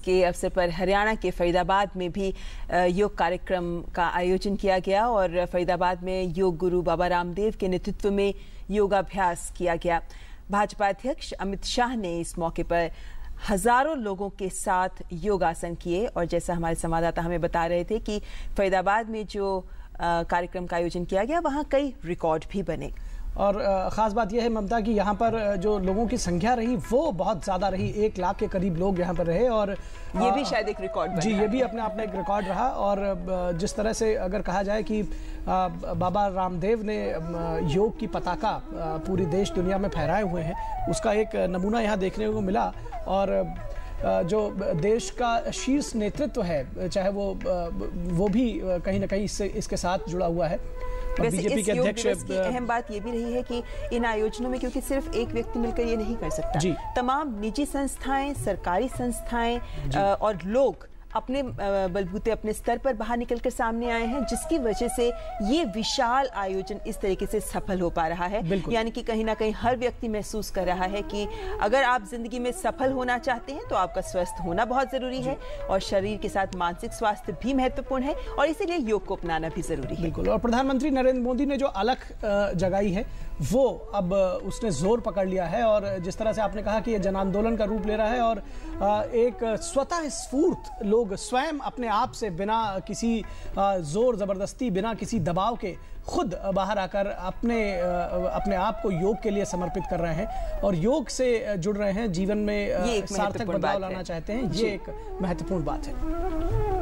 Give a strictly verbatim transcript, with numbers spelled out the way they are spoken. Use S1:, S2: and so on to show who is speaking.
S1: के अवसर पर हरियाणा के फरीदाबाद में भी योग कार्यक्रम का आयोजन किया गया और फरीदाबाद में योग गुरु बाबा रामदेव के नेतृत्व में योगाभ्यास किया गया। भाजपा अध्यक्ष अमित शाह ने इस मौके पर हजारों लोगों के साथ योगासन किए और जैसा हमारे संवाददाता हमें बता रहे थे कि फरीदाबाद में जो कार्यक्रम का आयोजन किया गया वहां कई रिकॉर्ड भी बने।
S2: और ख़ास बात यह है ममता कि यहाँ पर जो लोगों की संख्या रही वो बहुत ज़्यादा रही, एक लाख के करीब लोग यहाँ पर रहे और
S1: ये भी शायद एक रिकॉर्ड बना।
S2: जी, ये भी अपने आप में एक रिकॉर्ड रहा। और जिस तरह से अगर कहा जाए कि बाबा रामदेव ने योग की पताका पूरी देश दुनिया में फहराए हुए हैं, उसका एक नमूना यहाँ देखने को मिला। और जो देश का शीर्ष नेतृत्व है, चाहे वो वो भी कहीं ना कहीं इससे इसके साथ जुड़ा हुआ है।
S1: बीजेपी के अध्यक्ष की अहम बात ये भी रही है कि इन आयोजनों में क्योंकि सिर्फ एक व्यक्ति मिलकर ये नहीं कर सकता, तमाम निजी संस्थाएं, सरकारी संस्थाएं और लोग अपने बलबूते अपने स्तर पर बाहर निकलकर सामने आए हैं, जिसकी वजह से ये विशाल आयोजन इस तरीके से सफल हो पा रहा है। यानी कि कहीं ना कहीं हर व्यक्ति महसूस कर रहा है कि अगर आप जिंदगी में सफल होना चाहते हैं तो आपका स्वस्थ होना बहुत जरूरी है और शरीर के साथ मानसिक स्वास्थ्य भी महत्वपूर्ण है और इसीलिए योग को अपनाना भी जरूरी है।
S2: बिल्कुल। और प्रधानमंत्री नरेंद्र मोदी ने जो अलख जगाई है वो अब उसने जोर पकड़ लिया है और जिस तरह से आपने कहा कि ये जन आंदोलन का रूप ले रहा है और एक स्वतः स्फूर्त लोग स्वयं अपने आप से बिना किसी जोर जबरदस्ती, बिना किसी दबाव के खुद बाहर आकर अपने अपने आप को योग के लिए समर्पित कर रहे हैं और योग से जुड़ रहे हैं, जीवन में सार्थक बदलाव लाना चाहते हैं। ये एक महत्वपूर्ण बात है।